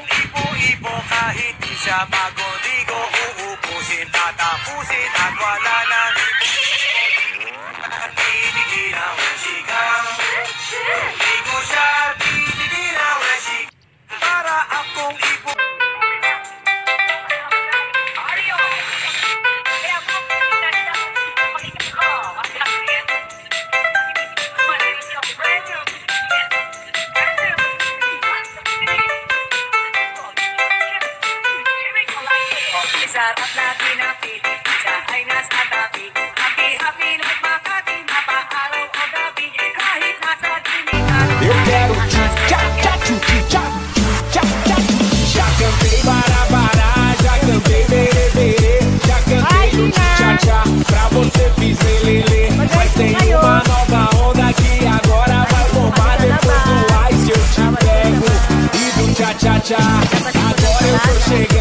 akong ipo-ipo kahit di siya magodigo. Uubusin, tatapusin at wala nang tiniginaw ang sigaw. Di ko siya tiniginaw ang sigaw. Para akong ipo. Sarap na tinapit, siya ay nasa tabi. Happy-happy nagmakati, mapaaraw o gabi. Kahit nasa tinitan. Eu quero tchu-tcha-tcha, tchu-tcha-tcha, já cantei bará-bará, já cantei berê-berê, já cantei o tchu-tcha-tcha, pra você fiz lelê. Mas tem uma nova onda que agora vai bombar. Depois do ice eu te pego e do tcha-tcha-tcha. Agora eu tô chegando.